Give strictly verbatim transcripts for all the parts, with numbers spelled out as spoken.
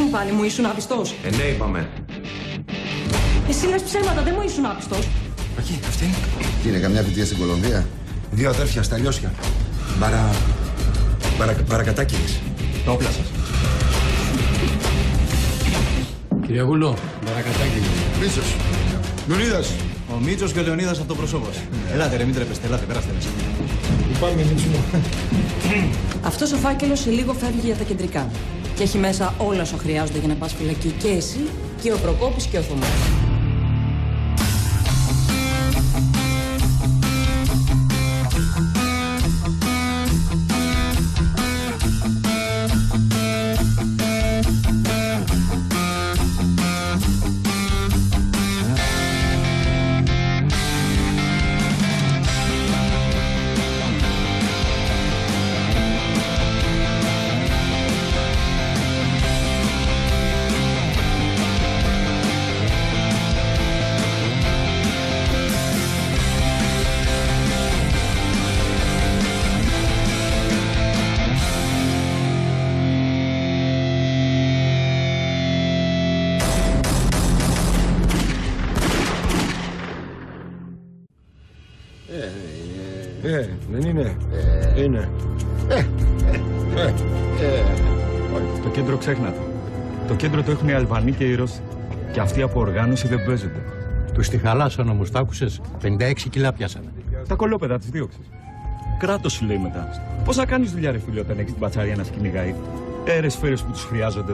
πάλι, μου ήσουν άπιστος. Ε, ναι, είπαμε. Εσύ λες ψέματα, δεν μου ήσουν άπιστος. Εκεί, αυτή. Τι είναι, καμιά φοιτεία στην Κολομβία? Δύο αδέρφια στα Λιώσια. Μπαρα... Μπαρα... Παρακατάκηρες. Τα όπλα σας. Κύριε Γούλο, Μπαρακατάκη. Μίτσος. Λεωνίδας. Ο Μίτσος και ο Λεωνίδας αυτοπροσώπος. Ελάτε ρε, μην τρέπεστε, ελάτε, περάστε μέσα. Πάμε, Μίτσο μου. Αυτός ο φάκελος σε λίγο φεύγει για τα κεντρικά. Και έχει μέσα όλα όσα χρειάζονται για να πας φυλακή και εσύ και ο Προκόπης και ο Θωμάς. Ε, δεν είναι. Ε, είναι. Ε, Ε, ε, Το κέντρο ξέχνατε. Το κέντρο το έχουν οι Αλβανοί και οι Ρώσοι. Και αυτοί από οργάνωση δεν παίζονται. Τους τη χαλάσαν όμως, τ' άκουσες. πενήντα έξι κιλά πιάσανε. Τα κολόπεδα της δίωξης. Κράτος σου λέει μετά. Πώς θα κάνεις δουλειά, ρε φίλε, όταν έχεις την πατσαρία να σε κυνηγάει. Έρες φέρες που τους χρειάζονται.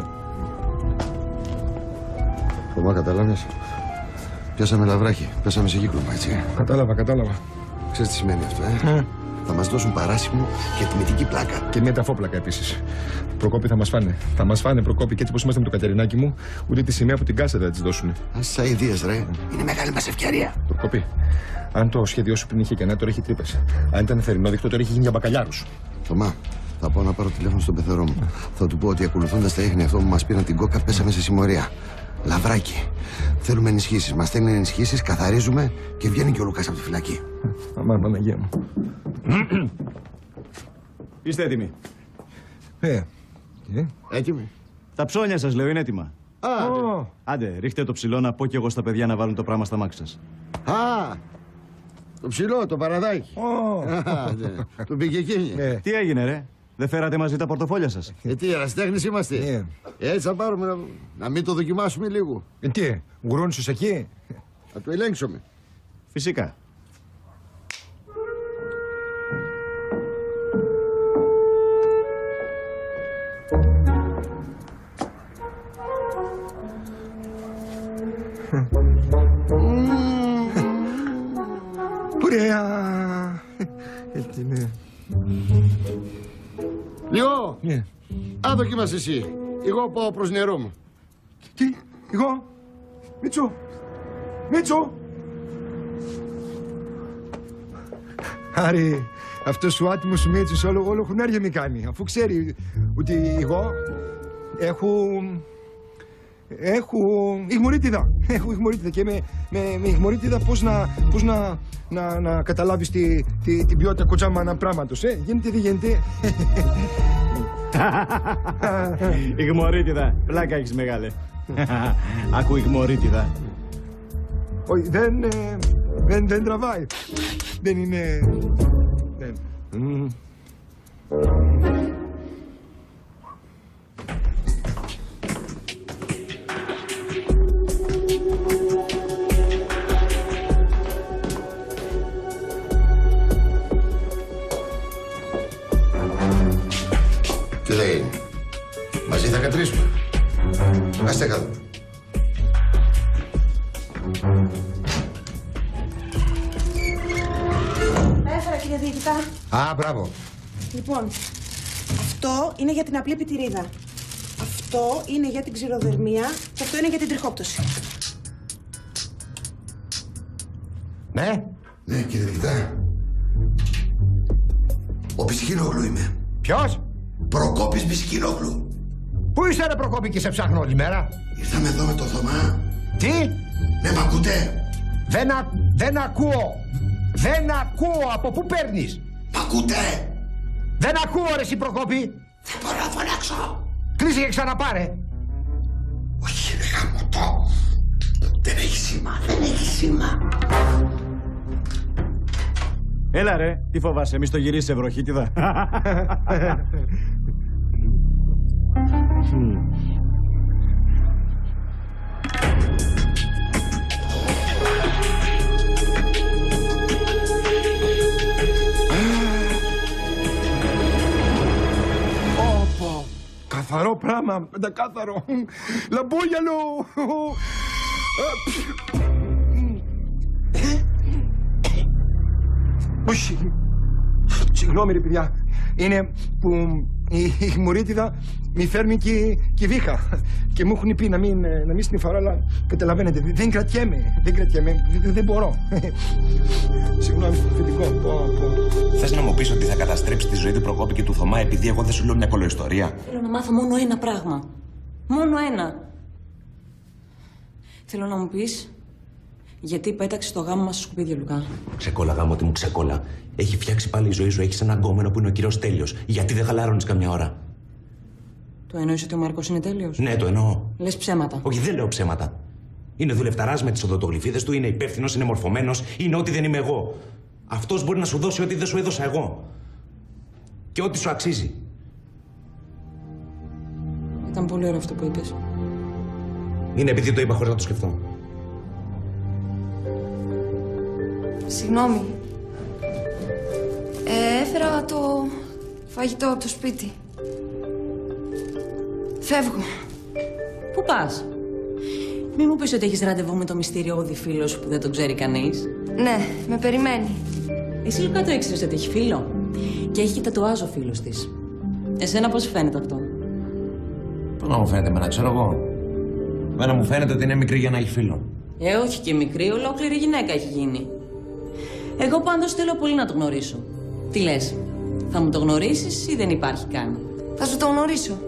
Θωμά, καταλάβες. Πιάσαμε λαβράκι. Πέσαμε σε κύκλωμα, έτσι. κατάλαβα, κατάλαβα. Ξέρεις τι σημαίνει αυτό, ε? Ε, Θα μας δώσουν παράσημο και τιμητική πλάκα. και μια ταφόπλακα επίσης. Προκόπη θα μας φάνε. Θα μας φάνε, Προκόπη, και έτσι πως είμαστε με το Κατερινάκι μου, ούτε τη σημαία από την κάσα δεν θα της δώσουν. Ας αηδίες, ρε. Είναι μεγάλη μας ευκαιρία. Προκόπη, αν το σχέδιό σου πριν είχε κενά, τώρα έχει τρύπες. Αν ήταν θερινόδεικτο, τώρα έχει γίνει για μπακαλιάρους. Θωμά, θα πάω να πάρω τηλέφωνο στον πεθερό μου. Θα του πω ότι ακολουθώντας τα ίχνη αυτό που μας πήραν την κόκα, πέσαμε σε συμμορία. Λαβράκι. Θέλουμε ενισχύσεις. Μας στέλνουν ενισχύσεις, καθαρίζουμε και βγαίνει και ο Λουκάς από τη φυλακή. Αμά, Παναγία μου. Είστε έτοιμοι. Ε, ε, Έτοιμοι. Τα ψώνια σας λέω είναι έτοιμα. Α, Ω, Άντε, ρίχτε το ψηλό να πω κι εγώ στα παιδιά να βάλουν το πράγμα στα μάξι σας. α, το ψηλό, το παραδάκι. ω. Α, ναι. Το πήγε εκείνη. Ε, Τι έγινε, ρε? Δεν φέρατε μαζί τα πορτοφόλια σας? Ε, τι, ερασιτέχνης είμαστε. ε, Έτσι θα πάρουμε να, να μην το δοκιμάσουμε λίγο. ε, τι, γουρόνισους εκεί. Να το ελέγξουμε. Φυσικά. Ωραία. Έτσι, ναι. Λίγο, Ναι. αν δοκίμασαι εσύ. Εγώ πάω προς νερό μου. Τι, εγώ, Μίτσο, Μίτσο. Άρη, αυτός ο άτιμος σου Μίτσος όλο, όλο χουνάρια με κάνει, αφού ξέρει ότι εγώ έχω, έχω ιγμωρίτιδα. Έχω ιγμωρίτιδα και με, με, με ιγμωρίτιδα πώς να, πώς να, να, να καταλάβεις τη, τη, την ποιότητα κοτσάμανα πράγματος, ε. Γίνεται, δεν γίνεται. Ιγμωρίτιδα. Πλάκα έχεις μεγάλε. Άκου ιγμωρίτιδα. Όχι, δεν, ε, δεν, δεν τραβάει. Δεν είναι... Δεν. Μμμ. Τι λέει, μαζί θα κατρίσουμε. Ας τα κάνουμε. Έφερα, κύριε Διοικητά. Α, μπράβο. Λοιπόν, αυτό είναι για την απλή πιτηρίδα. Αυτό είναι για την ξηροδερμία και αυτό είναι για την τριχόπτωση. Ναι. Ναι, κύριε Διοικητά. Ο Πισχυνόγλου είμαι. Ποιος? Προκόπης Πισχυνόγλου. Πού είσαι, ρε Προκόπη, και σε ψάχνω όλη μέρα? Ήρθαμε εδώ με το Θωμά. Τι? Ναι, μ' ακούτε? Δεν, α... δεν ακούω. Δεν ακούω. Από πού παίρνεις? Μ' ακούτε? Δεν ακούω, ρε εσύ Προκόπη. Δεν μπορώ να φωνάξω. Κλείσε και ξαναπάρε. Δεν έχει σήμα, δεν έχει σήμα. Έλα ρε, τι φοβάσαι, εμείς το γυρίσεις ευρωχίτιδα. Καθαρό πράγμα, πεντακάθαρο. Λαμπόγιαλο. Όχι. Συγγνώμη ρε παιδιά. Είναι που η χμωρίτιδα μη φέρνει και η βήχα. Και μου έχουν πει να μην, να μην σνιφαρώ, αλλά καταλαβαίνετε, δεν κρατιέμαι. Δεν κρατιέμαι, δεν, δεν μπορώ. Συγγνώμη, φοιτητικό. Πω, πω. Θες να μου πεις ότι θα καταστρέψει τη ζωή του Προκόπη και του Θωμά επειδή εγώ δεν σου λέω μια κολοϊστορία? Θέλω να μάθω μόνο ένα πράγμα. Μόνο ένα. Θέλω να μου πεις γιατί πέταξε το γάμο μας στο σκουπίδι, Λουκά. Ξεκόλα, γάμο, τι μου ξεκόλα. Έχει φτιάξει πάλι η ζωή σου. Έχεις έναν γκόμενο που είναι ο κύριος Τέλειος. Γιατί δεν χαλάρωνες καμιά ώρα? Το εννοείς ότι ο Μάρκος είναι τέλειος? Ναι, το εννοώ. Λες ψέματα. Όχι, δεν λέω ψέματα. Είναι δουλευταράς με τις οδοντογλυφίδες του, είναι υπεύθυνος, είναι μορφωμένος, είναι ό,τι δεν είμαι εγώ. Αυτός μπορεί να σου δώσει ό,τι δεν σου έδωσα εγώ. Και ό,τι σου αξίζει. Ήταν πολύ ωραίο αυτό που είπες. Είναι επειδή το είπα χωρίς να το σκεφτώ. Συγγνώμη. Ε, έφερα το φαγητό από το σπίτι. Φεύγω. Πού πας? Μη μου πεις ότι έχεις ραντεβού με το μυστηριώδη φίλο σου που δεν τον ξέρει κανείς. Ναι, με περιμένει. Εσύ, Λουκά, το ήξερες ότι έχει φίλο? Και έχει και τατουάζ ο φίλος της. Εσένα πώς φαίνεται αυτό? Πώς να μου φαίνεται εμένα, ξέρω εγώ. Εμένα μου φαίνεται ότι είναι μικρή για να έχει φίλο. Ε, όχι και μικρή, ολόκληρη γυναίκα έχει γίνει. Εγώ πάντως θέλω πολύ να το γνωρίσω. Τι λες, θα μου το γνωρίσεις ή δεν υπάρχει καν? Θα σου το γνωρίσω.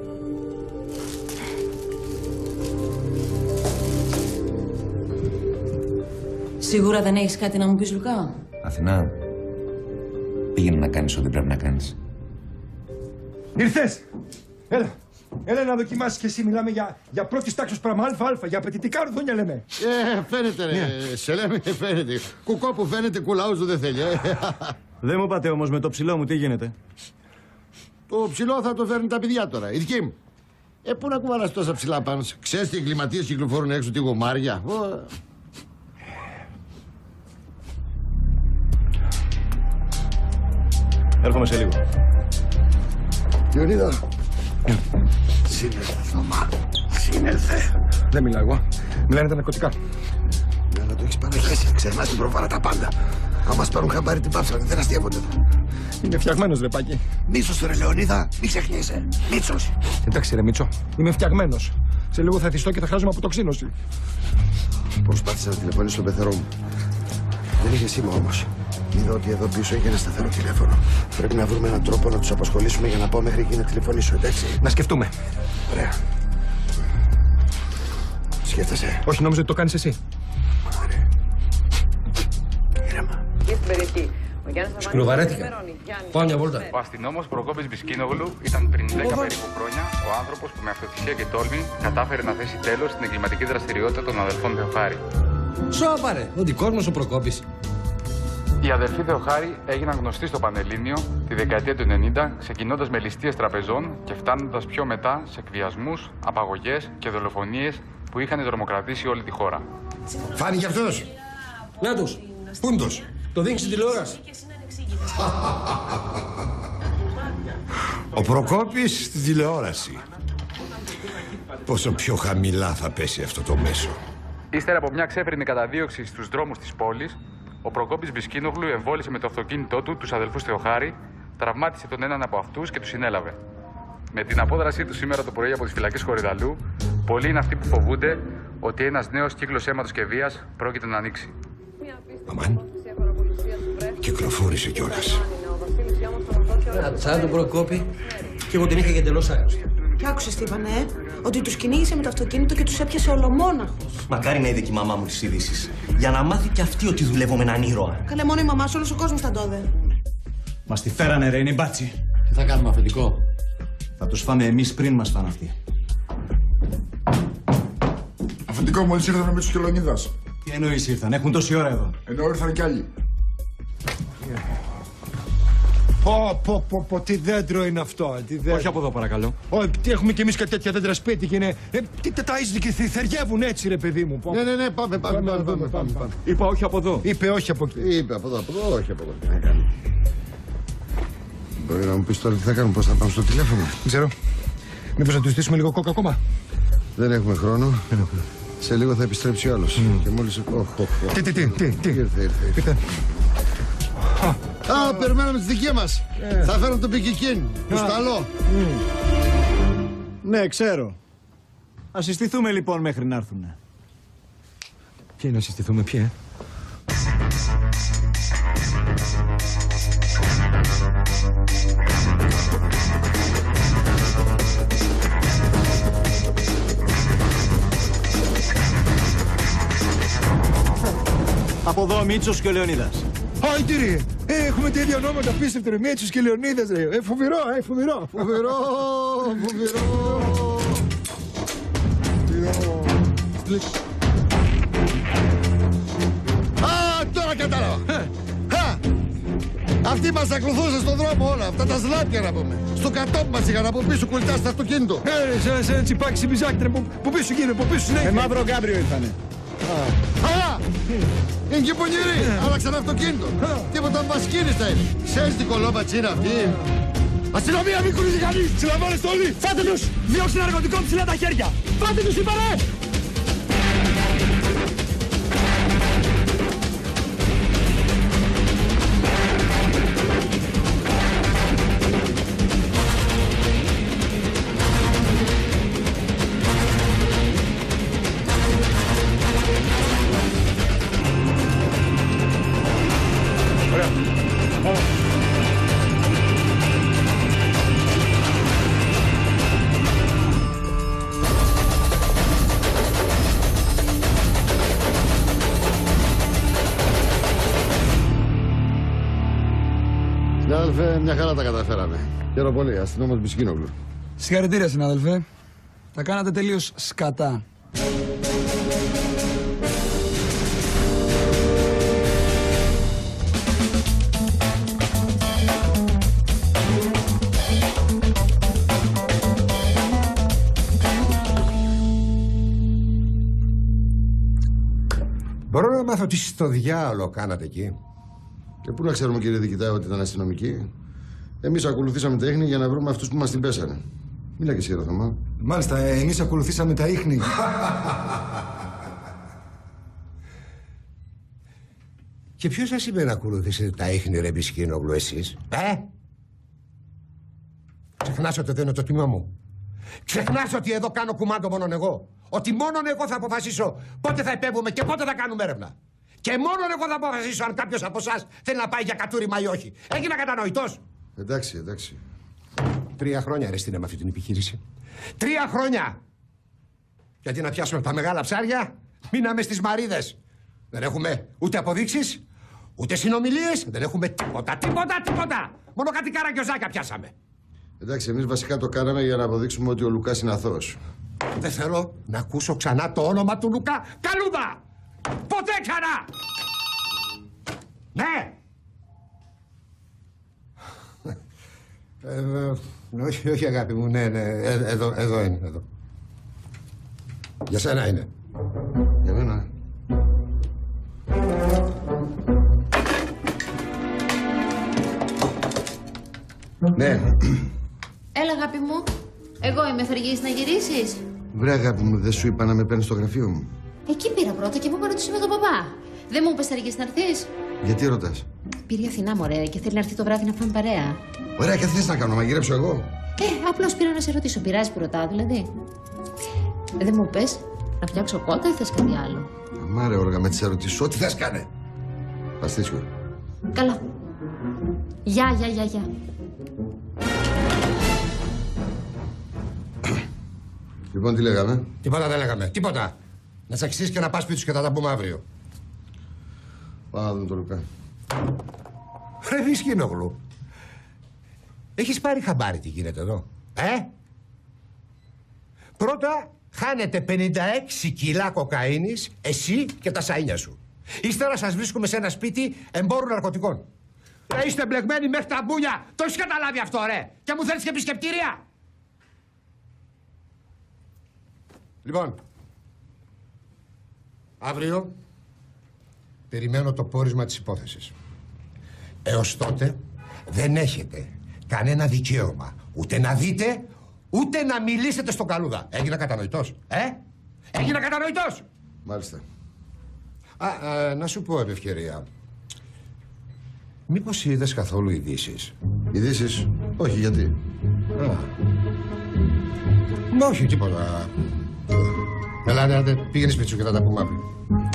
Σίγουρα δεν έχεις κάτι να μου πεις, Λουκά? Αθηνά, πήγαινε να κάνεις ό,τι πρέπει να κάνεις. Ήρθες! Έλα! Έλα να δοκιμάσεις κι εσύ. Μιλάμε για, για πρώτης τάξης πράγμα. Αλφα-αλφα. Για απαιτητικά ρουθούνια λέμε. Ε, φαίνεται ρε. Yeah. Σε λέμε, φαίνεται. Κουκό που φαίνεται, κουλάουζου δεν θέλει. Ε. Δεν μου είπατε όμως με το ψηλό μου τι γίνεται? Το ψηλό θα το φέρνουν τα παιδιά τώρα. Η δική μου. Ε, πού να κουβαλάς τόσα ψηλά πάνω. Ξέρεις τι εγκληματίες κυκλοφορούν έξω, τι γομάρια. Έρχομαι σε λίγο. Λεωνίδα. Σύνελθε, Θωμά. Σύνελθε. Δεν μιλάω εγώ. Μιλάνε τα ναρκωτικά. Ναι, αλλά το έχεις πανεχέσει. Ξεχνάς την προβάρα τα πάντα. Αν μας πάρουν χαμπάρι την πάψανε, δεν αστείευονται. Είμαι φτιαγμένος, ρε Πάκη. Μίτσος ρε Λεωνίδα, μην ξεχνιέσαι. Μίτσος. Εντάξει, ρε Μίτσο. Είμαι φτιαγμένος. Σε λίγο θα θυστώ και θα χάζομαι από τοξίνωση. Προσπάθησα να τηλεφωνήσω στον πεθερό μου. Δεν είχε σήμα όμως. Είδα ότι εδώ πίσω έχει ένα σταθερό τηλέφωνο. Πρέπει να βρούμε έναν τρόπο να τους απασχολήσουμε για να πάω μέχρι εκεί να τηλεφωνήσω, εντάξει? Να σκεφτούμε. Ωραία. Σκέφτεσαι? Όχι, νόμιζα ότι το κάνεις εσύ. Ωραία. Ήρεμα. Σκουλοβαρέθηκα. Πάω μια βόλτα. Ο αστυνόμος Προκόπης Μπισκίνογλου ήταν πριν δέκα περίπου χρόνια ο άνθρωπος που με αυτοθυσία και τόλμη κατάφερε να θέσει τέλος στην εγκληματική δραστηριότητα των αδελφών Θεοχάρη. Σώπα ρε, ο δικός μας ο Προκόπης. Οι αδελφοί Θεοχάρη έγιναν γνωστοί στο Πανελλήνιο τη δεκαετία του ενενήντα, ξεκινώντας με ληστείες τραπεζών και φτάνοντας πιο μετά σε εκβιασμούς, απαγωγές και δολοφονίες που είχαν τρομοκρατήσει όλη τη χώρα. Φάνηκε αυτός. Να τους. Πού είναι τους? Το δείχνει στην τηλεόραση. Ο Προκόπης στην τηλεόραση. Πόσο πιο χαμηλά θα πέσει αυτό το μέσο. Ύστερα από μια ξέφρενη καταδίωξη στους δρόμους της πόλης, ο Προκόπης Μπισκίνογλου εμβόλισε με το αυτοκίνητό του τους αδελφούς Θεοχάρη, τραυμάτισε τον έναν από αυτούς και τους συνέλαβε. Με την απόδρασή του σήμερα το πρωί από τις φυλακές Κορυδαλού, πολλοί είναι αυτοί που φοβούνται ότι ένας νέος κύκλος αίματος και βίας πρόκειται να ανοίξει. Αμάν, κυκλοφόρησε κιόλας. Σαν τον Προκόπη και εγώ την είχα για τελώς άγνωστη. Και άκουσες τι είπανε, ε? Ότι τους κυνήγησε με το αυτοκίνητο και τους έπιασε ολομόναχος. Μακάρι να είδε και η μαμά μου τις ειδήσεις. Για να μάθει κι αυτή ότι δουλεύω με έναν ήρωα. Καλέ, μόνο η μαμά σου, όλος ο κόσμος θα το δε. Μας τη φέρανε ρε, είναι μπάτσι. Τι θα κάνουμε, αφεντικό? Θα τους φάμε εμείς πριν μας φάνε αυτοί. Αφεντικό, μόλις ήρθαν με τους Κελονίδας. Τι εννοείς ήρθαν, έχουν τόση ώρα εδώ. Ενώ ήρθαν κι άλλοι. Πω, πω, πω, πω, τι δέντρο είναι αυτό, τι δέντρο. Όχι από εδώ, παρακαλώ. Όχι, τι έχουμε κι εμείς και τέτοια δέντρα σπίτι και είναι. Ε, τι τεταΐζονται και θεριεύουν έτσι, ρε παιδί μου. Ναι, ναι, ναι, πάμε, πάμε, πάμε, πάμε, πάμε, πάμε. Είπα όχι από εδώ. Είπε όχι από εκεί. Είπε από εδώ, από εδώ, όχι από εδώ. Τι να κάνει. Μπορεί να μου πεις τώρα τι θα κάνουμε, πώς θα πάμε στο τηλέφωνο. Δεν ξέρω. Μήπως να του στήσουμε λίγο κόκα ακόμα. Δεν έχουμε χρόνο. Σε λίγο θα επιστρέψει ο άλλος. Mm. Και μόλις... Oh, oh, oh. Τι, τι, τι, τι, τι. Ήρθε, ήρθε, ήρθε. Α, περιμένουμε τις δικές μας. Yeah. Θα φέρω τον Πικικίν, του Σταλό. Mm. Ναι, ξέρω. Ας συστηθούμε λοιπόν μέχρι να έρθουνε. Ποιοι να συστηθούμε, ποιοι, ε? Από εδώ ο Μίτσος και ο Λεωνίδας. Άιντε ρε! Ε, έχουμε τέτοια ονόματα πίστευτο ρε, Μίτσος και Λεωνίδας ρε. Ε, φοβερό, ε, φοβερό. Φοβερό, φοβερό. Α, τώρα κατάλαβα. Αυτοί μας ακολουθούσαν στον δρόμο όλα, αυτά τα σλάπια να πούμε. Στο κατόπι μας είχαν από πίσω κολλητά στο αυτοκίνητο. Ε, ρε, σαν, σαν τσιπάκι συμπιζάκι, ρε, που πίσω γίνε, που πίσω συνέχεια. Με μαύρο γκάμπριο ήρθανε. Α, είναι και πονηροί, άλλαξαν αυτοκίνητο. Τίποτα μπασκίνιστα είναι. Ξέρεις τι κολόμπατς είναι αυτή. Αστυνομία, μην κουνίζει κανείς. Συλλαμβάνεστε όλοι. Φάτε τους! Διώξτε ναρκωτικό ψηλά τα χέρια! Φάτε τους, είπα ρε! Συνάδελφε, μια χαρά τα καταφέραμε. Χαίρομαι πολύ, αστυνόμος Μπισκίνογλου. Συγχαρητήρια, συνάδελφε. Τα κάνατε τελείως σκατά. Μπορώ να μάθω τι στο διάολο κάνατε εκεί? Και πού να ξέρουμε, κύριε Δικητά, ότι ήταν αστυνομικοί. Εμείς ακολουθήσαμε τα ίχνη για να βρούμε αυτούς που μας την πέσανε. Μίλα και εσύ, ρε Θωμά. Μάλιστα, εμείς ακολουθήσαμε τα ίχνη. Και ποιος σας είπε να ακολουθήσετε τα ίχνη, ρε Μπισκίνογλου, εσείς? Ε? Ξεχνάς ότι δεν είναι το τιμά μου. Ξεχνάς ότι εδώ κάνω κουμάντο μόνον εγώ. Ότι μόνον εγώ θα αποφασίσω πότε θα επέμβουμε και πότε θα κάνουμε έρευνα. Και μόνον εγώ θα αποφασίσω αν κάποιος από εσάς θέλει να πάει για κατούριμα ή όχι. Έγινα κατανοητός. Εντάξει, εντάξει. Τρία χρόνια αρεστήνε με αυτή την επιχείρηση. Τρία χρόνια! Γιατί να πιάσουμε τα μεγάλα ψάρια, μείναμε στις μαρίδες. Δεν έχουμε ούτε αποδείξεις, ούτε συνομιλίες, δεν έχουμε τίποτα, τίποτα, τίποτα. Μόνο κάτι καραγκιόζάκια πιάσαμε. Εντάξει, εμείς βασικά το κάναμε για να αποδείξουμε ότι ο Λουκάς είναι αθώος. Δεν θέλω να ακούσω ξανά το όνομα του Λουκά Καλούδα! Ποτέ ξανά! Ναι! Ε, όχι, όχι αγάπη μου, ναι, ναι, ε, εδώ, εδώ είναι, εδώ. Για σένα είναι. Για μένα. Ναι. Έλα, αγάπη μου. Εγώ είμαι, θα αργήσεις να γυρίσεις? Βρε, αγάπη μου, δεν σου είπα να με παίρνεις στο γραφείο μου? Εκεί πήρα πρώτα και μου είπα να του είμαι τον παπά. Δεν μου είπες θα αργήσεις να έρθεις? Γιατί ρωτάς? Πήρε η Αθηνά, μωρέ, και θέλει να έρθει το βράδυ να φάμε παρέα. Ωραία, και τι θες να κάνω, να μαγειρέψω εγώ? Ε, απλώς πήρα να σε ρωτήσω. Πειράζει που ρωτάω, δηλαδή? Ε, δεν μου είπες να φτιάξω κότα ή θες κάτι άλλο? Αμάρε, όργα, με τις ερωτήσεις, ό,τι θες κάνε. Παστίτσιο. Καλά. Γεια, γεια, γεια, γεια. Λοιπόν, τι λέγαμε? Τίποτα δεν λέγαμε. Τίποτα. Να τσαξίσεις και να πας σπίτι σου και θα τα πούμε αύριο. Πάμε να δούμε τον Λουκά. Ρε Μπισκίνογλου. Έχεις πάρει χαμπάρι τι γίνεται εδώ? Ε? Πρώτα χάνετε πενήντα έξι κιλά κοκαίνης, εσύ και τα σαΐνια σου. Ύστερα σας βρίσκουμε σε ένα σπίτι εμπόρου ναρκωτικών. Ρε, είστε μπλεγμένοι μέχρι τα μπούνια. Το έχεις καταλάβει αυτό, ρε. Και μου θέλεις και επισκεπτήρια. Λοιπόν, αύριο περιμένω το πόρισμα της υπόθεσης. Έως τότε δεν έχετε κανένα δικαίωμα ούτε να δείτε, ούτε να μιλήσετε στον Καλούδα. Έγινα κατανοητός, ε? Έγινα κατανοητός. Μάλιστα. Α, α, να σου πω, επ' ευκαιρία. Μήπως είδες καθόλου ειδήσεις? Ειδήσεις? Όχι, γιατί? Α. Μα όχι, τίποτα. Ελάτε, άντε, πήγαινε σπίτι σου και θα τα πούμε αύριο.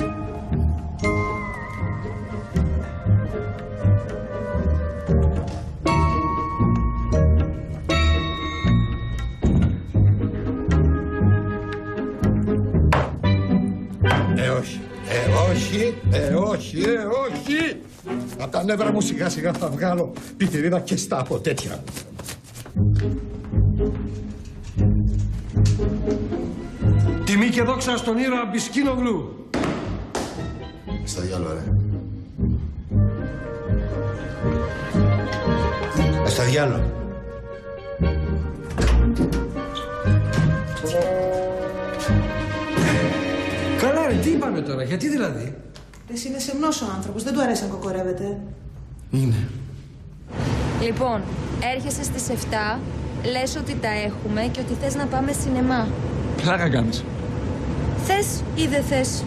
Ε, όχι. Ε, όχι. Ε, όχι. Ε, όχι. Απ' τα νεύρα μου σιγά σιγά θα βγάλω πιτηρίδα και στα από τέτοια. Τιμή και δόξα στον ήρωα Μπισκίνογλου. Στα διάλογα, ρε. Ε, στα διάλογα. Καλά ρε, τι είπαμε τώρα, γιατί δηλαδή? Εσύ είναι σεμνός ο άνθρωπος, δεν του αρέσει να κοκορεύεται. Είναι. Λοιπόν, έρχεσαι στις εφτά, λες ότι τα έχουμε και ότι θες να πάμε σινεμά. Πλάκα κάνεις. Θες ή δεν θες?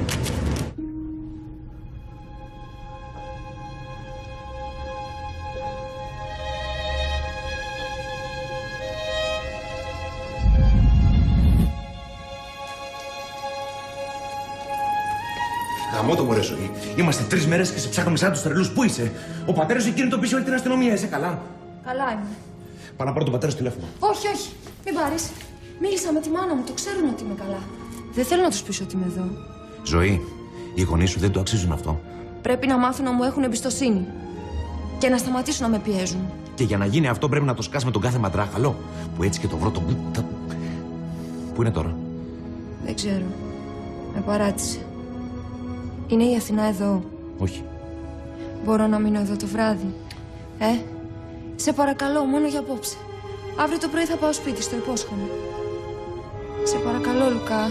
Γαμώ το μωρέ ζωή. Είμαστε τρεις μέρες και σε ψάχνουμε σαν τους τρελούς. Πού είσαι? Ο πατέρας σου εκείνη το πίσω όλη την αστυνομία. Είσαι καλά? Καλά είμαι. Πάω να πάρω τον πατέρα σου τηλέφωνο. Όχι, όχι. Μην πάρεις. Μίλησα με τη μάνα μου. Το ξέρουν ότι είμαι καλά. Δεν θέλω να τους πείσω ότι είμαι εδώ. Ζωή, οι γονείς σου δεν το αξίζουν αυτό. Πρέπει να μάθουν να μου έχουν εμπιστοσύνη. Και να σταματήσουν να με πιέζουν. Και για να γίνει αυτό πρέπει να το σκάς με τον κάθε μαντράχαλο. Που έτσι και το βρω το μπούτα. Πού είναι τώρα? Δεν ξέρω. Με παράτησε. Είναι η Αθηνά εδώ? Όχι. Μπορώ να μείνω εδώ το βράδυ? Ε, σε παρακαλώ, μόνο για απόψε. Αύριο το πρωί θα πάω σπίτι, στο υπόσχομαι. Σε παρακαλώ, Λουκά.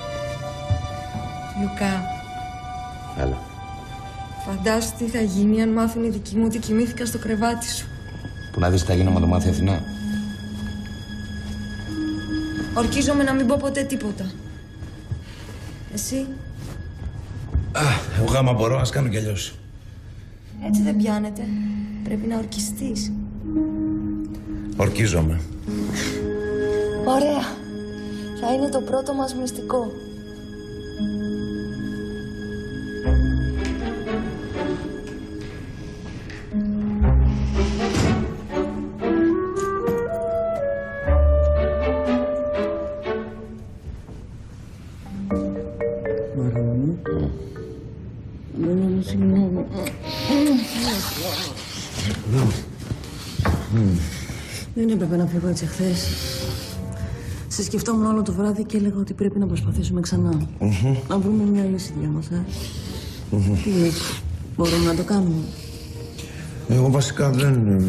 Λουκά. Έλα. Φαντάσου τι θα γίνει αν μάθουν οι δικοί μου ότι κοιμήθηκα στο κρεβάτι σου. Που να δεις τι θα γίνει άμα το μάθει η Αθηνά. Ορκίζομαι να μην πω ποτέ τίποτα. Εσύ? Α, εγώ άμα μπορώ, ας κάνω κι αλλιώς. Έτσι δεν πιάνεται. Πρέπει να ορκιστείς. Ορκίζομαι. Ωραία. Θα είναι το πρώτο μας μυστικό. Δεν έπρεπε να φύγω έτσι χθες. Σε σκεφτόμουν όλο το βράδυ και έλεγα ότι πρέπει να προσπαθήσουμε ξανά. Mm-hmm. Να βρούμε μια λύση για μας, ε. Mm-hmm. Τι λύση? Μπορούμε να το κάνουμε? Εγώ βασικά δεν...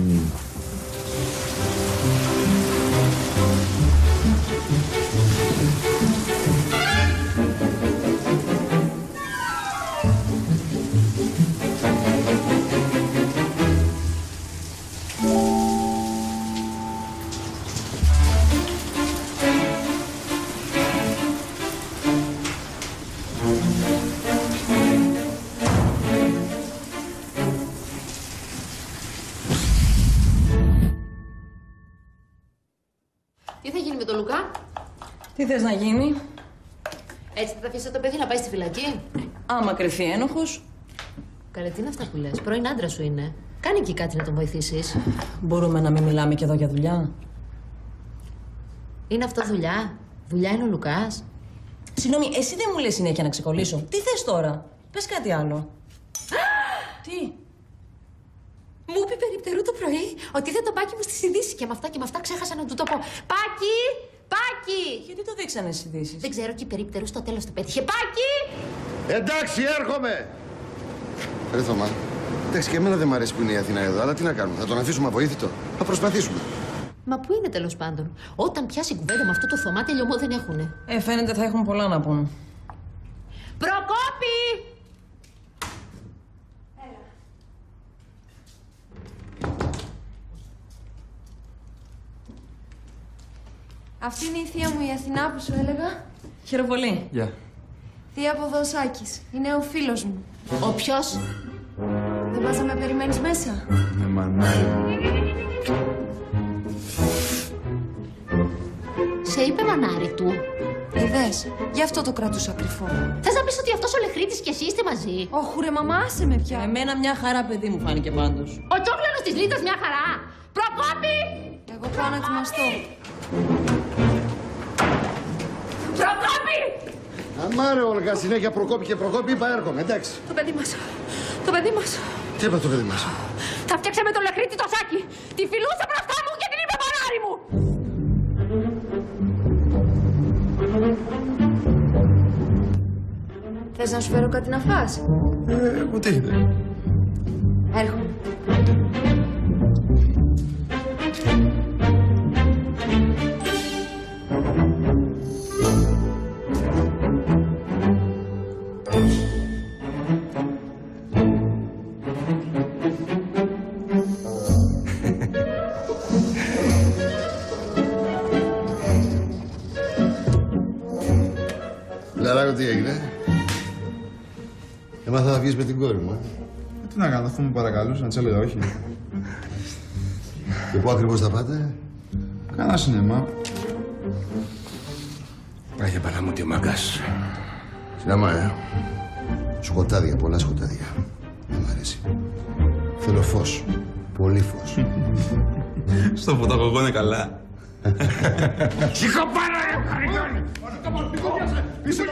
Τι θα γίνει με τον Λουκά? Τι θες να γίνει? Έτσι θα τα αφήσει το παιδί να πάει στη φυλακή? Άμα κρυφεί ένοχος. Καλέ, τι είναι αυτά που λες? Πρώην άντρα σου είναι. Κάνει εκεί κάτι να τον βοηθήσεις. Μπορούμε να μην μιλάμε και εδώ για δουλειά? Είναι αυτό δουλειά? Δουλειά είναι ο Λουκάς? Συγγνώμη, εσύ δεν μου λες συνέχεια να ξεκολλήσω. Τι θες τώρα? Πες κάτι άλλο. Τι? Μου είπε περιπτερού το πρωί ότι είδε το Πάκη μου στις ειδήσεις και με αυτά και με αυτά ξέχασα να του το πω. Πάκη! Πάκη! Γιατί το δείξανε στις ειδήσεις? Δεν ξέρω, και περίπτερο στο τέλος του πέτυχε. Πάκη! Εντάξει, έρχομαι! Ρε Θωμά, εντάξει, και εμένα δεν μ' αρέσει που είναι η Αθήνα εδώ, αλλά τι να κάνουμε, θα τον αφήσουμε αβοήθητο. Θα προσπαθήσουμε. Μα πού είναι τέλος πάντων? Όταν πιάσει κουβέντα με αυτό το Θωμά, τελειωμό δεν έχουνε. Ε, φαίνεται θα έχουν πολλά να πούν. Προκόπη! Αυτή είναι η θεία μου, η Αθηνά που σου έλεγα. Χαίρομαι πολύ. Γεια. Yeah. Θεία από εδώ ο Σάκης. Είναι ο φίλος μου. Ο ποιος? Δεν πας να με περιμένεις μέσα? Με μανάει. Σε είπε μανάρι του. Είδες, γι' αυτό το κρατούσα κρυφό. Θες να πεις ότι αυτός ο Λεχρίτης και εσύ είστε μαζί? Όχου ρε μαμά, άσε με πια. Εμένα μια χαρά παιδί μου φάνηκε πάντως. Ο τσόκλανος της Λίτας μια χαρά. Προκόπη! Εγώ πάω να ετοιμαστώ. Προκόπη! Αμά ρε Όλγα, συνέχεια Προκόπη και Προκόπη, είπα έρχομαι, εντάξει. Το παιδί μας. Το παιδί μας. Τι είπα το παιδί μας? Θα φτιάξε με το Λεχρίτη το Σάκη. Τη φιλούσα μπροστά μου και την είπε μανάρι μου. Θες να σου φέρω κάτι να φας? Ε, ούτε είδε. Έρχομαι. Λαράκο, τι έγινε? Έμαθα να βγεις με την κόρη μου, ε. Τι να κάνω, αφού μου παρακαλούσε, να της έλεγα όχι. Και πού ακριβώς θα πάτε? Κάνα σινεμά. Άγια Παναμούτη ο μαγκάς. Σινεμά, ε. Σκοτάδια, πολλά σκοτάδια. Δεν μ' αρέσει. Θέλω φως. Πολύ φως. Στο φωταγωγό είναι καλά. Σήκω πάνω, ρε, χαριτώνει! Πίσω!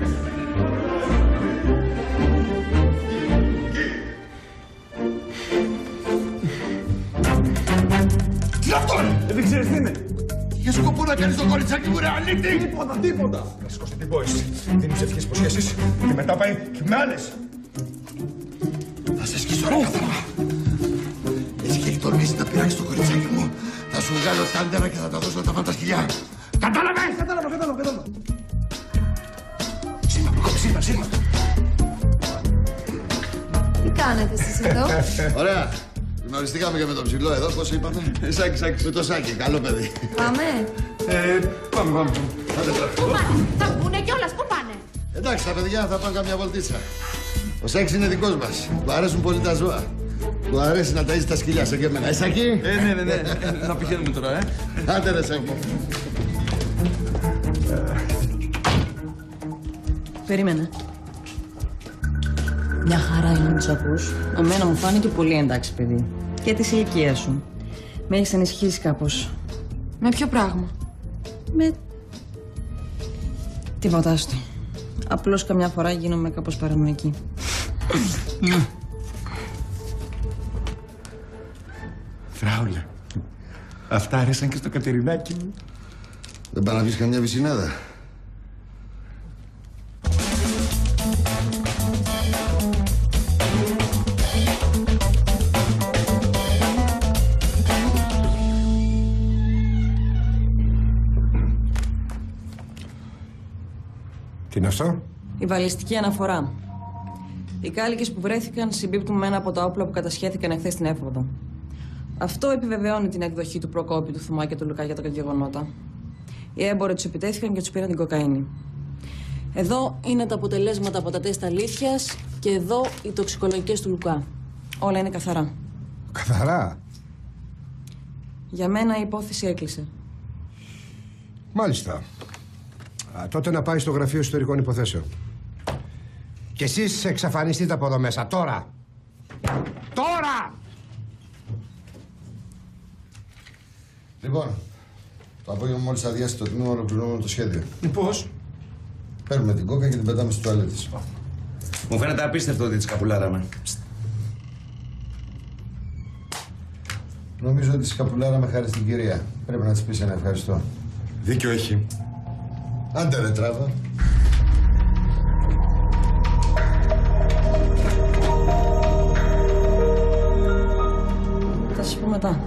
Τι αυτό, ρε! Δεν ξέρεις τι είναι. Για σκοπό να κάνεις το κοριτσάκι μου, ρε, αλήτη! Τίποτα, τίποτα. Να σηκώσει την πόηση. Δίνεις ευχές υποσχέσεις και μετά πάει και με άλλες. Θα σε σκίσω, ρε, καθαρά. Έτσι και έχει τολμήσει να πειράξεις το κοριτσάκι μου. Θα σου βγάλω τάντερα και θα τα δώσω τα φάντα σκυλιά. Κατάλαβες! Κατάλαβα, κατάλαβα, κατάλαβα. Σύρμα, Προκόπη, σύρμα, σύρμα. Τι κάνετε εσείς εδώ? Ωραία. Γνωριστήκαμε και με τον ψηλό εδώ, πώς είπαμε? Σάκη, Σάκη. Με το Σάκη, καλό παιδί. Πάμε. Ε, πάμε, πάμε. Άντε τώρα. Πού πάνε, θα βγουνε κιόλας, πού πάνε? Εντάξει, τα παιδιά θα πάνε καμιά βολτίτσα. Ο Σάκης είναι δικός μας. Του αρέσουν πολύ τα ζώα. Του αρέσει να ταΐζει τα σκυλιά σαν και εμένα. Ε, Σάκη. Ε, ναι, ναι, ναι. Να πηγαίνουμε τώρα, ε. Άντε ρε Σάκη. Περίμενε. Μια χαρά είναι να τους ακούς. Εμένα μου φάνηκε πολύ εντάξει παιδί. Και της ηλικίας σου. Με έχεις ανησυχήσει κάπως. Με ποιο πράγμα? Με... Τίποτα άστο. Απλώς καμιά φορά γίνομαι κάπως παρανοϊκή. Φράουλα, αυτά αρέσαν και στο Κατερινάκι μου. Δεν πάει να πεις καμιά βυσσινάδα? Τι είναι αυτό? Η βαλιστική αναφορά. Οι κάλικες που βρέθηκαν συμπίπτουν με ένα από τα όπλα που κατασχέθηκαν εχθές στην Έφοδο. Αυτό επιβεβαιώνει την εκδοχή του Προκόπη, του Θωμά και του Λουκά για τα γεγονότα. Οι έμποροι τους επιτέθηκαν και τους πήραν την κοκαίνη. Εδώ είναι τα αποτελέσματα από τα τεστ αλήθειας και εδώ οι τοξικολογικές του Λουκά. Όλα είναι καθαρά. Καθαρά. Για μένα η υπόθεση έκλεισε. Μάλιστα. Α, τότε να πάει στο Γραφείο Ιστορικών Υποθέσεων. Και εσείς εξαφανιστείτε από εδώ μέσα, τώρα! Τώρα! Λοιπόν, το απόγευμα μόλις αδειάσει το τμήμα, ολοκληρώνουμε το σχέδιο. Πώς? Παίρνουμε την κόκα και την πετάμε στις τουαλέτες. Μου φαίνεται απίστευτο ότι τη σκαπουλάραμε. Νομίζω ότι τη σκαπουλάραμε χάρη στην κυρία. Πρέπει να της πεις ένα ευχαριστώ. Δίκιο έχει. Άντε ρε τράβα. Θα σας πω μετά.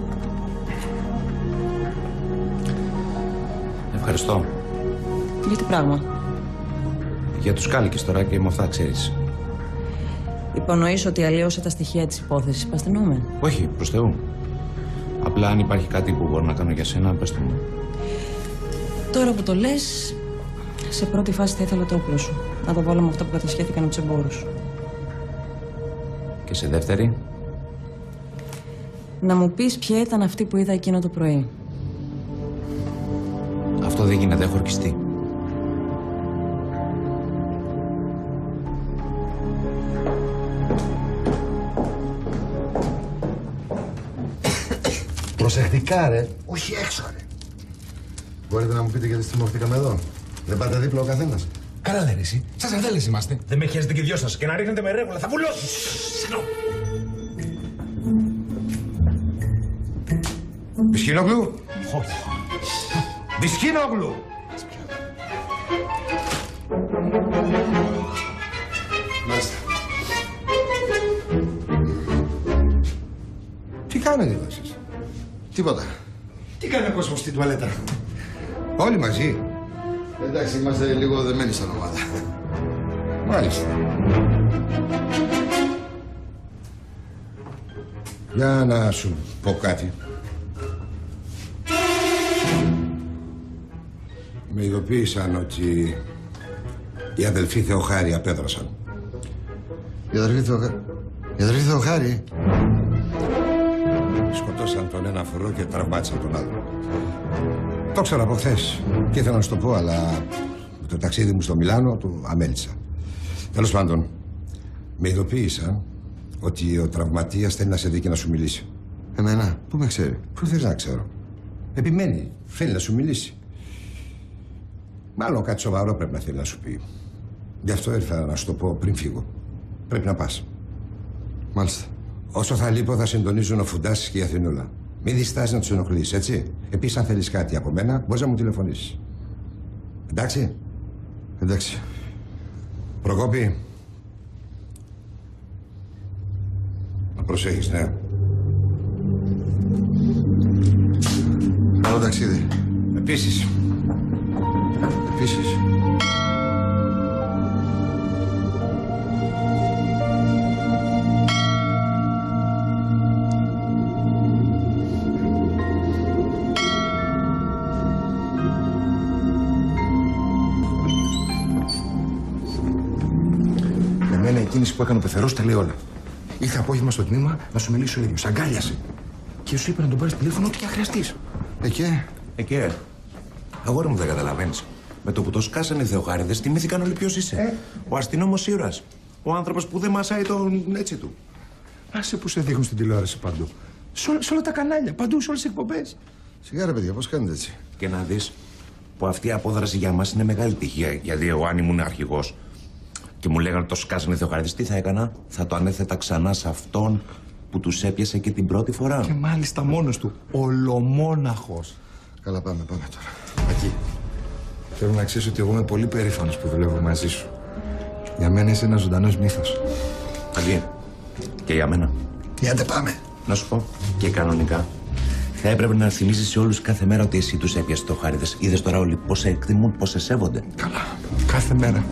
Ευχαριστώ. Για τι πράγμα? Για τους κάλικες τώρα και με αυτά ξέρεις. Υπονοείς ότι αλλίωσα τα στοιχεία της υπόθεσης, παστινούμε. Όχι, προς Θεού. Απλά αν υπάρχει κάτι που μπορώ να κάνω για σένα, πες το μου. Τώρα που το λες, σε πρώτη φάση θα ήθελα το όπλο σου. Να το βάλω με αυτά που κατασχέθηκαν από τους εμπόρους. Και σε δεύτερη. Να μου πεις ποια ήταν αυτή που είδα εκείνο το πρωί. Αυτό δεν γίνεται, έχω ορκιστεί. Προσεκτικά ρε. Όχι έξω ρε. Μπορείτε να μου πείτε γιατί στιμωχτήκαμε εδώ? Δεν πάτε δίπλα ο καθένας? Καλά λένε εσύ. Σας αδέλες είμαστε. Δεν με χαίρεστε και δυο σας. Και να ρίχνετε με ρεύγουλα, θα βουλώσει. Μπισκίνογλου. Όχι. Μπισκίνογλου. Μάλιστα. Τι κάνετε εδώ εσείς? Τίποτα. Τι κάνει ο κόσμος στην τουαλέτα? Όλοι μαζί. Εντάξει, είμαστε λίγο δεμένοι σαν ομάδα. Μάλιστα. Για να σου πω κάτι. Με ειδοποίησαν ότι οι αδελφοί Θεοχάρη απέδρασαν. Οι αδελφοί Θεοχάρη. Οι αδελφοί Θεοχάρη. Σκοτώσαν τον ένα φορό και τραυμάτισαν τον άλλο. Το ξέρω από χθες και ήθελα να σου το πω, αλλά το ταξίδι μου στο Μιλάνο το αμέλησα. Τέλος πάντων, με ειδοποίησαν ότι ο τραυματίας θέλει να σε δει και να σου μιλήσει. Εμένα, πού με ξέρει? Πού θες να ξέρω? Επιμένει, θέλει να σου μιλήσει. Μάλλον κάτι σοβαρό πρέπει να θέλει να σου πει. Γι' αυτό ήρθα να σου το πω πριν φύγω. Πρέπει να πας. Μάλιστα. Όσο θα λείπω θα συντονίζουν ο Φουντάσης και η Αθηνούλα. Μην διστάσεις να τους ενοχλείς, έτσι. Επίσης, αν θέλεις κάτι από μένα, μπορείς να μου τηλεφωνήσεις. Εντάξει. Εντάξει. Προκόπη. Να προσέχεις, ναι. Καλό ταξίδι. Επίσης. Επίσης. Εμένα η κίνηση που έκανε ο Πεθερός τα λέει όλα. Ήρθε απόγευμα στο τμήμα να σου μιλήσει ο ίδιος. Αγκάλιασε. Και σου είπε να τον πάρεις τηλέφωνο ό,τι χρειαστείς. Εκέ. Εκέ. Αγόρι μου, δεν καταλαβαίνεις. Με το που το σκάσανε οι Θεοχάριδες, θυμήθηκαν όλοι ποιος είσαι. Ε. Ο αστυνόμος ήρωας. Ο άνθρωπος που δεν μασάει τον έτσι του. Άσε που σε δείχνουν στην τηλεόραση παντού. Σε όλα, σε όλα τα κανάλια, παντού, σε όλες τις εκπομπές. Σιγά ρε παιδιά, πώς κάνετε έτσι? Και να δεις που αυτή η απόδραση για μας είναι μεγάλη τυχαία. Γιατί εγώ, αν ήμουν αρχηγός και μου λέγανε το σκάσανε οι Θεοχάριδες, τι θα έκανα? Θα το ανέθετα ξανά σε αυτόν που τους έπιασε και την πρώτη φορά. Και μάλιστα μόνος του. Ολομόναχος. Καλά, πάμε, πάμε τώρα. Ακή. Θέλω να ξέρεις ότι εγώ είμαι πολύ περήφανος που δουλεύω μαζί σου. Για μένα είσαι ένας ζωντανός μύθος. Ακή. Και για μένα. Άντε πάμε. Να σου πω, και κανονικά θα έπρεπε να θυμίζεις σε όλους κάθε μέρα ότι εσύ τους έπιασες Θεοχάριδες. Είδες τώρα όλοι πώς σε εκτιμούν, πώς σε σέβονται. Καλά. Κάθε μέρα.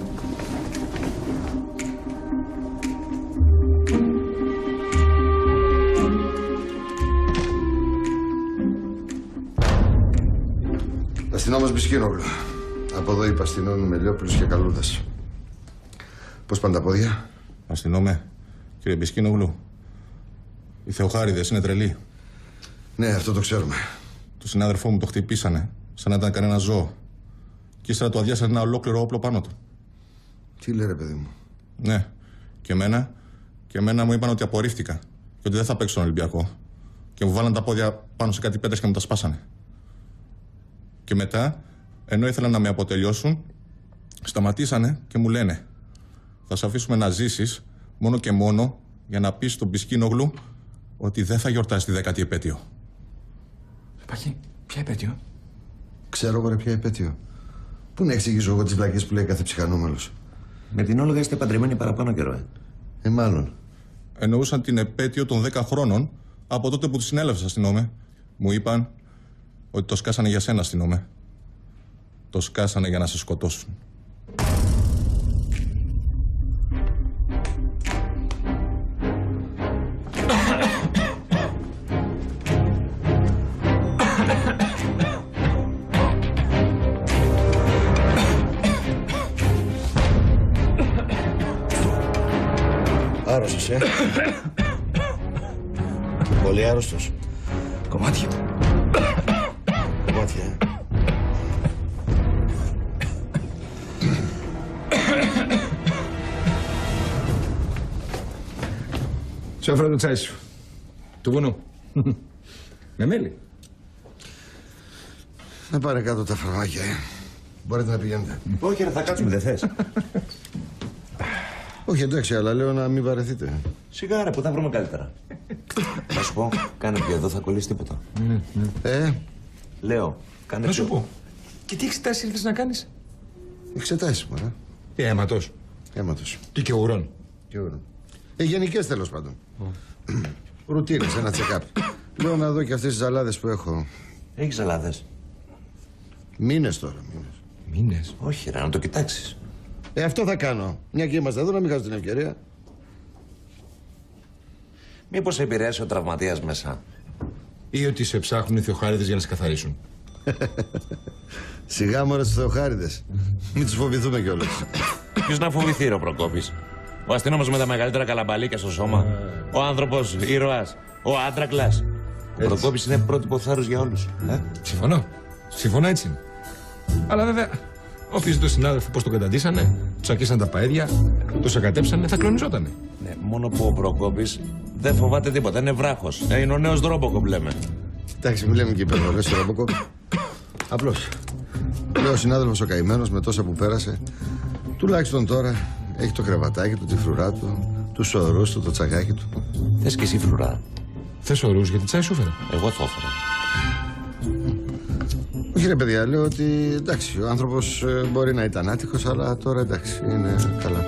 Αστυνόμος Μπισκίνογλου. Από εδώ είπα αστυνόμοι Μελιόπουλος και Καλούδας. Πώς πάνε τα πόδια? Αστυνόμε, κύριε Μπισκίνογλου. Οι Θεοχάριδες είναι τρελοί. Ναι, αυτό το ξέρουμε. Το συνάδελφό μου το χτυπήσανε, σαν να ήταν κανένα ζώο. Και ύστερα το αδειάσανε ένα ολόκληρο όπλο πάνω του. Τι λέει ρε παιδί μου? Ναι, και εμένα, και εμένα μου είπαν ότι απορρίφθηκα και ότι δεν θα παίξω στον Ολυμπιακό. Και μου βάλαν τα πόδια πάνω σε κάτι πέτρες και μου τα σπάσανε. Και μετά, ενώ ήθελαν να με αποτελειώσουν, σταματήσανε και μου λένε: θα σε αφήσουμε να ζήσεις μόνο και μόνο για να πεις στον Μπισκίνογλου ότι δεν θα γιορτάσει τη δέκατη επέτειο. Παχή, ποια επέτειο? Ξέρω εγώ ρε ποια επέτειο. Πού να εξηγήσω εγώ τις βλακές που λέει κάθε ψυχανούμελος. Με την Όλγα είστε παντρεμένοι παραπάνω καιρό, ε. Ε, μάλλον. Εννοούσαν την επέτειο των δέκα χρόνων από τότε που τη συνέλευσα, αστυνόμε. Μου είπαν ότι το σκάσανε για σένα, αστυνόμε. Το σκάσανε για να σε σκοτώσουν. Άρρωστος, ε. Πολύ άρρωστος. Κομμάτια. Κομμάτια, ε. Σου έφερα το τσάι σου. Του βουνού. Με μέλι. Να πάρε κάτω τα φαρμάκια, ε. Μπορείτε να πηγαίνετε. Όχι, ρε, θα κάτσουμε, δεν θες. Όχι, εντάξει, αλλά λέω να μην βαρεθείτε. Σιγά, ρε, που θα βρούμε καλύτερα. Θα σου πω, κάνε πιο εδώ, θα κολλήσει τίποτα. Ε. Λέω, κάνε Να πιο... σου πω. Και τι εξετάσεις ήρθες να κάνεις? Εξετάσεις, μωρέ. Τι αίματος? Αίματος. Τι και ουρών? Και ουρών. Ε, γενικές τέλος πάντων. Ρουτίνες, ένα τσεκάπ. Λέω να δω και αυτές τις ζαλάδες που έχω. Έχεις ζαλάδες? Μήνες τώρα, μήνες. Μήνες? Όχι, ρε, να το κοιτάξεις. Ε, αυτό θα κάνω. Μια και είμαστε εδώ, να μην χάσω την ευκαιρία. Μήπως σε επηρέασε ο τραυματίας μέσα? Ή ότι σε ψάχνουν οι Θεοχάριδες για να σε καθαρίσουν? Σιγά μωρέ στους Θεοχάριδες. Μην τους φοβηθούμε κιόλας. Ποιος να φοβηθεί, ρε, ο Προκόπης? Ο αστυνόμος με τα μεγαλύτερα καλαμπαλίκια στο σώμα. Ο άνθρωπος ήρωας. Ο άντρακλας. Ο Προκόπης είναι πρότυπο θάρρους για όλους. Ε? Συμφωνώ. Συμφωνώ, έτσι είναι. Αλλά βέβαια, όφιζε τον συνάδελφο πώς τον καταντήσανε, του ακίσαν τα παέδια, το σακατέψανε, θα κλονιζότανε. Ναι, μόνο που ο Προκόπης δεν φοβάται τίποτα. Είναι βράχος. Ε, είναι ο νέος Ρόμποκοπ, λέμε. Εντάξει, μην λέμε και υπερβολές στο Ρόμποκοπ. Απλώς. Λέω ο συνάδελφος ο καημένος με τόσα που πέρασε, τουλάχιστον τώρα έχει το κρεβατάκι του, τη φρουρά του, τους ορούς του, το τσαγάκι του. Θες και εσύ φρουρά? Θες ορούς γιατί τσάι σου έφερα? Εγώ το έφερα. Όχι ρε παιδιά, λέω ότι εντάξει, ο άνθρωπος ε, μπορεί να ήταν άτυχος, αλλά τώρα εντάξει, είναι καλά.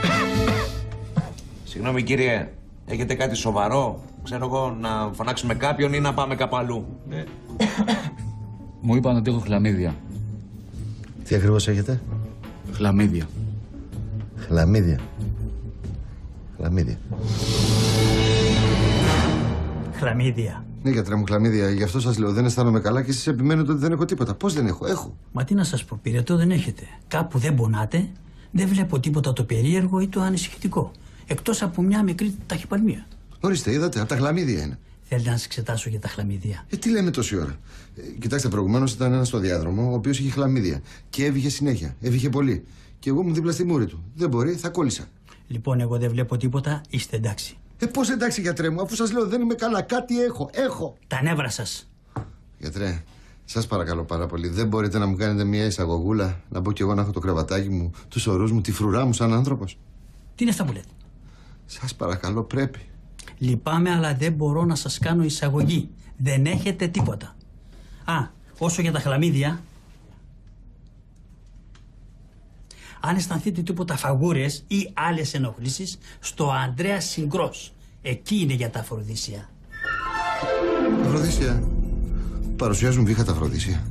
Συγγνώμη κύριε, έχετε κάτι σοβαρό? Ξέρω εγώ, να φωνάξουμε κάποιον ή να πάμε κάπου αλλού? Ναι. Μου είπαν ότι έχω χλαμίδια. Τι ακριβώς έχετε? Χλαμίδια. Χλαμίδια. Χλαμίδια. Χλαμίδια. Ναι, γιατρέ μου, χλαμίδια. Γι' αυτό σας λέω, δεν αισθάνομαι καλά και εσείς επιμένετε ότι δεν έχω τίποτα. Πώς δεν έχω? Έχω. Μα τι να σας πω, πυρετό δεν έχετε. Κάπου δεν πονάτε, δεν βλέπω τίποτα το περίεργο ή το ανησυχητικό. Εκτός από μια μικρή ταχυπαλμία. Ορίστε, είδατε, από τα χλαμίδια είναι. Θέλετε να σας εξετάσω για τα χλαμίδια? Ε, τι λέμε τόση ώρα? Ε, κοιτάξτε, προηγουμένως ήταν ένας στο διάδρομο, ο οποίος είχε χλαμίδια. Και έβγε συνέχεια. Έβγε πολύ. Και εγώ ήμουν δίπλα στη μούρη του. Δεν μπορεί, θα κόλλησα. Λοιπόν, εγώ δεν βλέπω τίποτα, είστε εντάξει. Ε, πώς εντάξει, γιατρέ μου, αφού σας λέω δεν είμαι καλά. Κάτι έχω. Έχω. Τα νεύρα σας. Γιατρέ, σας παρακαλώ πάρα πολύ. Δεν μπορείτε να μου κάνετε μια εισαγωγούλα, να μπω κι εγώ να έχω το κρεβατάκι μου, τους ορούς μου, τη φρουρά μου σαν άνθρωπος? Τι είναι αυτά που λέτε? Σας παρακαλώ, πρέπει. Λυπάμαι, αλλά δεν μπορώ να σας κάνω εισαγωγή. Δεν έχετε τίποτα. Α, όσο για τα χλαμίδια, αν αισθανθείτε τίποτα φαγούρες ή άλλες ενοχλήσεις, στο Ανδρέα Συγκρός. Εκεί είναι για τα αφροδίσια. Αφροδίσια. Παρουσιάζουν βήχα τα αφροδίσια.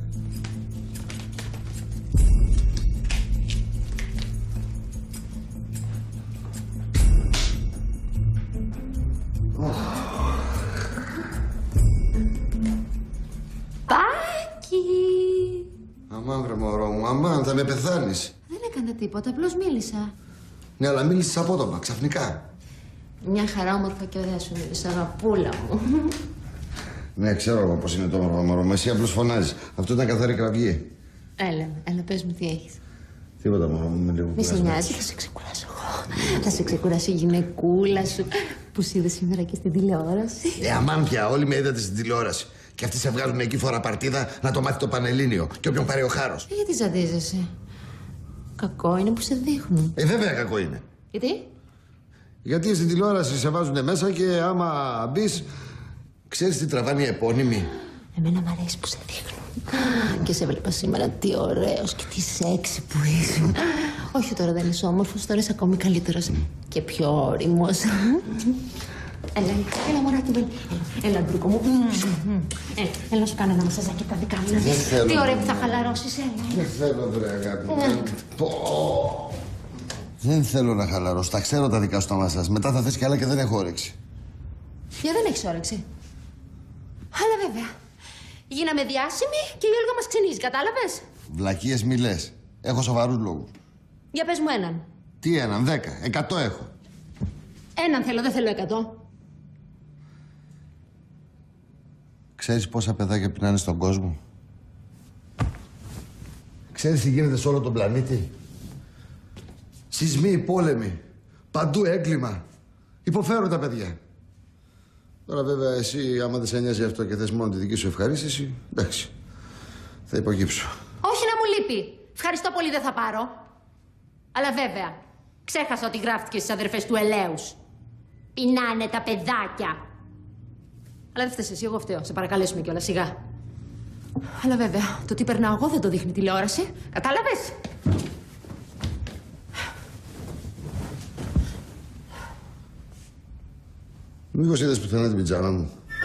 Πάκη! Αμάν, βρε μωρό μου, αμάν, θα με πεθάνεις. Δεν έκανα τίποτα, απλώς μίλησα. Ναι, αλλά μίλησες απότομα, ξαφνικά. Μια χαρά όμορφα και ωραία σου μίλησα, αγαπούλα μου. Ναι, ξέρω εγώ πώς είναι το όμορφο μωρό μου. Εσύ απλώς φωνάζεις. Αυτό ήταν καθαρή κραυγή. Έλα, έλα, πες μου τι έχεις. Τίποτα μωρό μου, είμαι λίγο Μη σε κουρασμένος. νοιάζει, θα σε ξεκουράσω εγώ. Θα σε ξεκουράσει η γυναικούλα σου που σε είδε σήμερα και στην τηλεόραση. Ε, αμάν πια, όλοι με είδατε στην τηλεόραση. Και αυτοί σε βγάζουν εκεί φορά παρτίδα να το μάθει το Πανελλήνιο. Και όποιον πάρει ο χάρος. Ε, γιατί ζαντίζεσαι? Κακό είναι που σε δείχνουν. Ε, βέβαια κακό είναι. Γιατί? Γιατί στην τηλεόραση σε βάζουν μέσα και άμα μπει, ξέρεις τι τραβάνε οι επώνυμοι. Εμένα μ' αρέσει που σε δείχνουν. Και σε βλέπα σήμερα τι ωραίος και τι σεξι που ήσουν. Όχι, τώρα δεν είσαι όμορφος, τώρα είσαι ακόμη καλύτερος και πιο όριμος. Έλα, έλα μωράκι μου. Έλα, Ντρούκο μου. Έλα, έλα σου κάνω ένα μασαζάκι τα δικά μου. Τι ωραία που θα χαλαρώσεις, έλα. Δεν θέλω, βρε αγάπη μου. Δεν θέλω να χαλαρώσω. Τα ξέρω τα δικά σου τα μασάζ. Μετά θα θες κι άλλα και δεν έχω όρεξη. Για δεν έχεις όρεξη. Αλλά βέβαια. Γίναμε διάσημοι και η Όλγα μας ξυνίζει, κατάλαβες. Βλακίες μη λες. Έχω σοβαρούς λόγους. Για πες μου έναν. Τι έναν, δέκα, εκατό έχω. Έναν θέλω, δεν θέλω εκατό. Ξέρεις πόσα παιδάκια πεινάνε στον κόσμο? Ξέρεις τι γίνεται σε όλο τον πλανήτη? Σεισμοί, πόλεμοι, παντού έγκλημα. Υποφέρουν τα παιδιά. Τώρα βέβαια εσύ άμα δεν σε νοιάζει αυτό και θες μόνο τη δική σου ευχαρίστηση, εντάξει, θα υπογύψω. Όχι να μου λείπει. Ευχαριστώ πολύ, δεν θα πάρω. Αλλά βέβαια, ξέχασα ότι γράφτηκε στις αδερφές του Ελέους. Πεινάνε τα παιδάκια. Αλλά δεν φταίς εσύ, εγώ φταίω. Σε παρακαλέσουμε κιόλας, σιγά. Αλλά βέβαια, το τι περνάω εγώ δεν το δείχνει τηλεόραση. Κατάλαβες? Μήπως είδες πουθενά την πιτζάμα μου?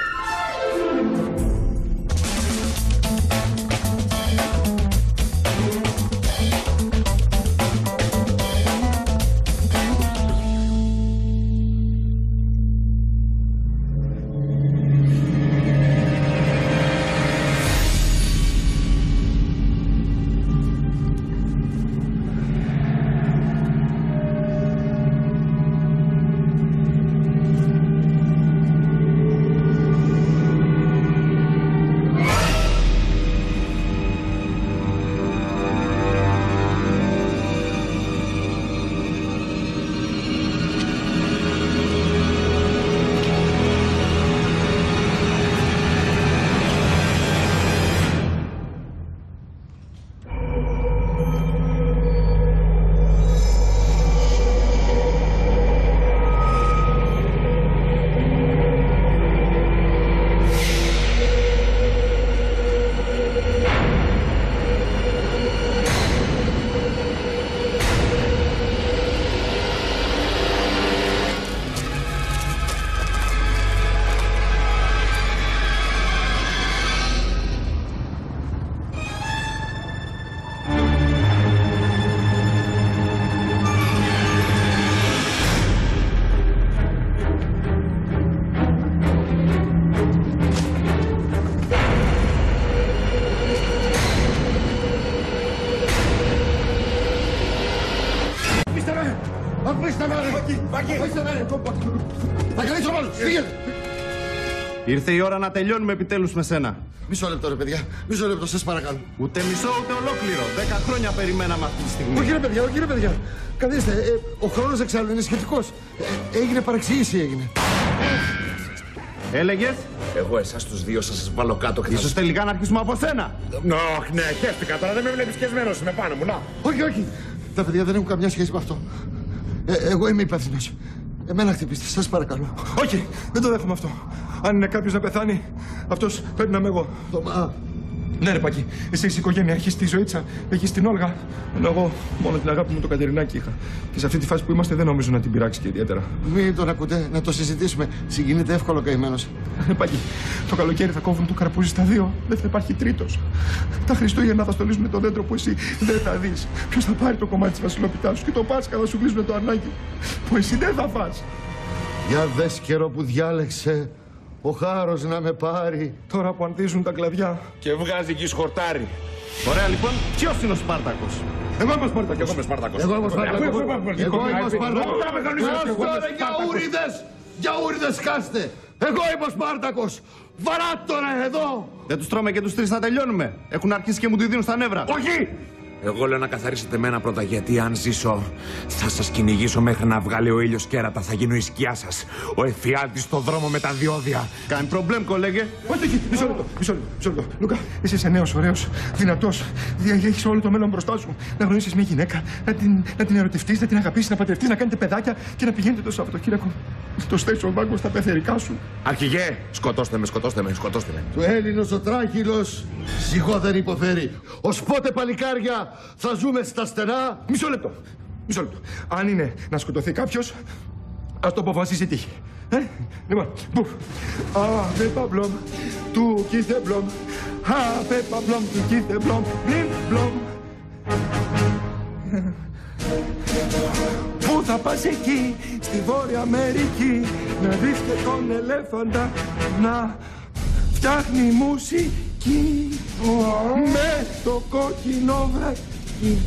Ήρθε η ώρα να τελειώνουμε επιτέλους με σένα. Μισό λεπτό, ρε παιδιά. Μισό λεπτό, σας παρακαλώ. Ούτε μισό, ούτε ολόκληρο. Δέκα χρόνια περιμέναμε αυτή τη στιγμή. Όχι, ρε παιδιά, όχι, ρε παιδιά. Καθίστε. Ε, ο χρόνος εξάλλου είναι σχετικός. Ε, έγινε παρεξήγηση, έγινε. Έλεγες. Εγώ εσάς τους δύο σας σας βάλω κάτω και θα... Ίσως τελικά να αρχίσουμε από σένα. Όχι, ναι, χαίρεστηκα τώρα. Δεν με βλέπεις κεσμένος. Είμαι πάνω μου, να. Όχι, όχι. Τα παιδιά δεν έχουν καμιά σχέση με αυτό. Ε, εγώ είμαι υπεύθυνος. Εμένα χτυπήστε, σας παρακαλώ. Όχι, δεν το δέχομαι αυτό. Αν είναι κάποιος να πεθάνει, αυτός πρέπει να είμαι εγώ. Θωμά. Ναι, ρε Πάκη, εσύ είσαι οικογένεια, έχεις τη ζωήτσα, έχεις την Όλγα. Ενώ εγώ μόνο την αγάπη μου το Κατερινάκι είχα. Και σε αυτή τη φάση που είμαστε δεν νομίζω να την πειράξει και ιδιαίτερα. Μην τον ακούτε, να το συζητήσουμε. Συγκινείται εύκολο καημένος. Ναι, Πάκη, το καλοκαίρι θα κόβουν το καρπούζι στα δύο. Δεν θα υπάρχει τρίτος. Τα Χριστούγεννα θα στολίζουν το δέντρο που εσύ δεν θα δεις. Ποιος θα πάρει το κομμάτι της βασιλοπιτάς σου και το Πάσχα θα σου κλείσουν το ανάγκη που εσύ δεν θα φας. Για δες καιρό που διάλεξε ο χάρος να με πάρει. Τώρα που ανθίζουν τα κλαδιά. Και βγάζει εκεί σχορτάρι. Ωραία, λοιπόν, ποιος είναι ο Σπάρτακος? Εγώ είμαι ο Σπάρτακος. Εγώ είμαι Σπάρτακος. Εγώ είμαι ο Σπάρτακος. Εγώ είμαι ο Σπάρτακος. Κάστε γιαούριδες! Γιαούριδες κάστε! Εγώ είμαι ο Σπάρτακος. Βαράτ τώρα εδώ! Δεν τους τρώμε και τους τρεις να τελειώνουμε. Έχουν αρχίσει και μου τη δίνουν στα νεύρα. Όχι! Εγώ λέω να καθαρίσετε μένα πρώτα, γιατί αν ζήσω θα σας κυνηγήσω μέχρι να βγάλει ο ήλιος κέρατα. Θα γίνω η σκιά σας. Ο εφιάλτης στο δρόμο με τα διόδια. Κάνει προβλέμ, κολέγε. Όχι, μισό λεπτό, μισό λεπτό, μισό λεπτό. Λούκα, εσύ είσαι νέος, ωραίος, δυνατός. Έχεις όλο το μέλλον μπροστά σου. Να γνωρίσεις μια γυναίκα, να την, να την ερωτευτείς, να την αγαπήσεις, να παντρευτείς, να κάνετε παιδάκια και να πηγαίνετε το Σαββατοκύριακο Στο station wagon στα πεθερικά σου. Αρχηγέ, σκοτώστε με, σκοτώστε με, σκοτώστε με. Το Έλληνος ο τράχυλος ζυγό δεν υποφέρει. Ως πότε, παλικάρια, θα ζούμε στα στενά? Μισό λεπτό. Μισό λεπτό. Αν είναι να σκοτωθεί κάποιος, ας το αποφασίσει η τύχη. Ε? Λοιπόν, μπουφ. Αβε παμπλόμ, του κίθε μπλόμ. Αβε παμπλόμ, του κίθε μπλόμ. Μπλιμ μπλόμ. Πού θα πας εκεί, στη Βόρεια Αμερική, να δεις και τον ελέφαντα να φτιάχνει μουσική με το κόκκινο βρακί.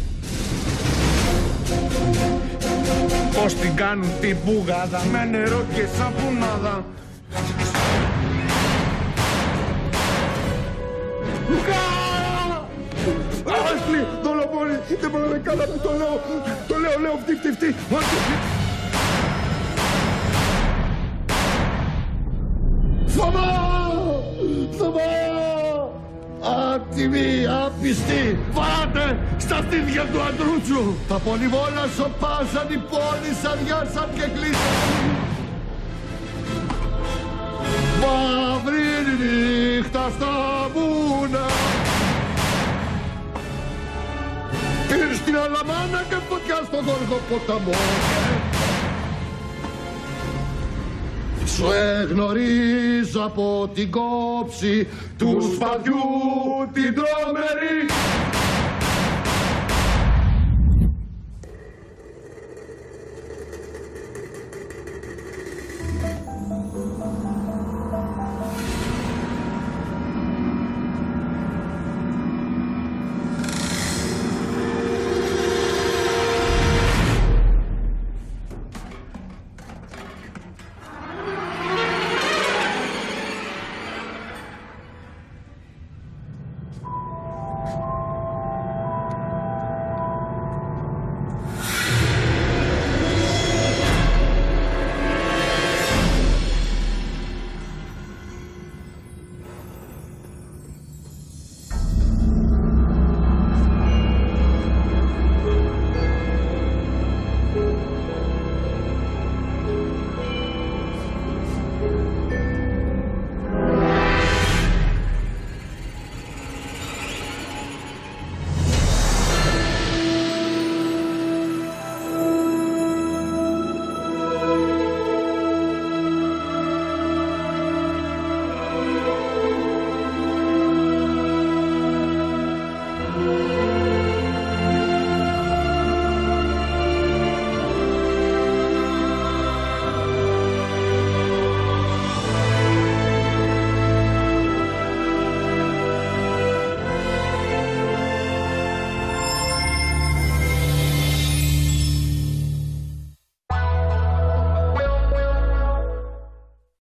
Πώς την κάνουν την μπουγάδα με νερό και σαπουνάδα. Άσλι, δολοφόνη, δεν μπορώ να κάνω, το λέω, το λέω, λέω, φτύ, φτύ, φτύ. Θωμά! Θωμά! Άτιμοι, άπιστοι, πάτε στα στήθια του Αντρούτσου. Τα πολυβόλα σοπάσαν, οι πόλεις αδειάσαν και κλείσαν. Μαύρη νύχτα στα βουνά. Πήρε στην Αλαμάνα και φωτιά στον Γόργο ποταμό. Σου εγνωρίζω από την κόψη του σπαθιού την τρομερή.